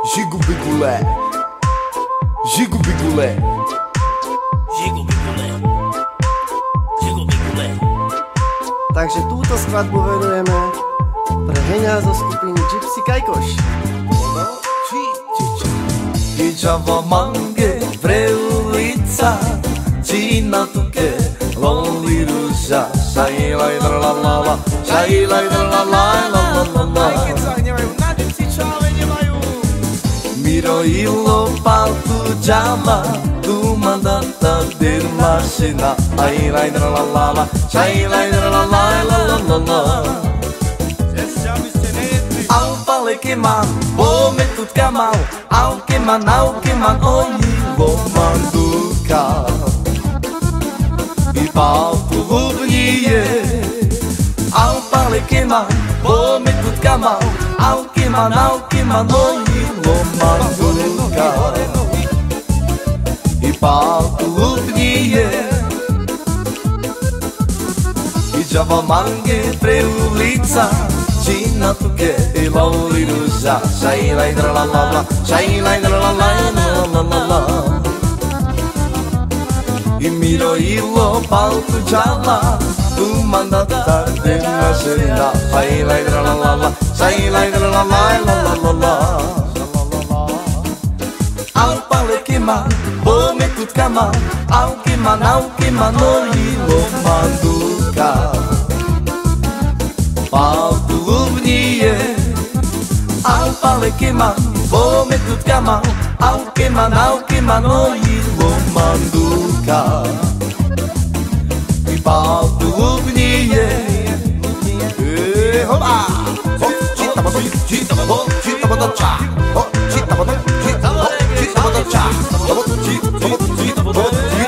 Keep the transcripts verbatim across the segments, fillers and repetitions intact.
Žigu bigule, žigu bigule, žigu bigule, žigu bigule. Takže túto skladbu venujeme pre Heňa zo skupiny Gypsy Kajkoš. Ičava mange pre ulica, Čína tuke, loli ruža, šajlaj drlalala, šajlaj drlalaj lalalala. Aj keď sa hnevajú na gypsy, čo ale nemajú. Miro ilo paltu jama, tu mandata der mašina, šajlaj drlalala, šajlaj drlalaj lalalala. Ešte aby ste nejedli. Au pale que man, bome tut kamal, au que man, au que man, oji lo manduka. I paltu lubnije, au pale que man, bome tut kamal, au que man, au que man, oji lo manduka. I paltu lubnije, i džava mange pre ulica, Čína tuke i loli ruža, šajlaj drlalala, šajlaj drlalaj lalalala. I miro ilo paltu džala, tu mandata de mašina, šajlaj drlalala, šajlaj drlalaj lalalala. Au pale que man, bome tut kamal, au que man, au que man, ilo manduka. Paltu lubnije, au pale que man, bome tut kamal, au que man, au que man, ilo manduka. I paltu lubnije, hopa, hop, čita bodo, čita bodo, čita bodo ča, hop, čita bodo, čita bodo, čita bodo ča, hop, čita bodo, čita bodo,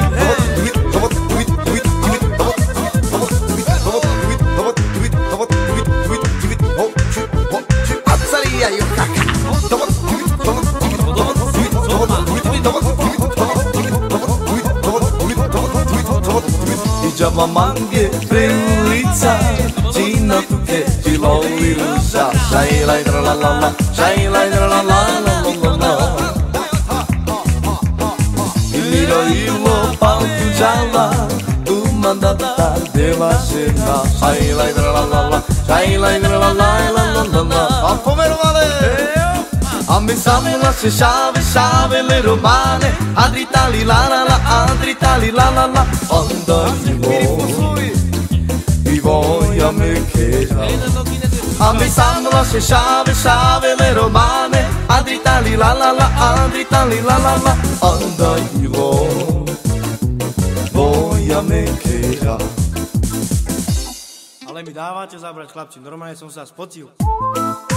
Ičava mange pre ulica, Čína tuke i loli ruža, šajlaj drlalala, šajlaj drlalala lalalala. I miro ilo paltu džala, tu mandata de mašina, šajlaj drlalala, šajlaj drlalaj lalalala. A pomerovale! A mi samila se šave, šave le romane, adritali la la la, adritali la la la. Andajmo i voja me queda. A mi samila se šave, šave le romane, adritali la la la, adritali la la la. Andajmo voja me queda. Ale mi dávate zabrať, chlapci, normálne som sa spocil.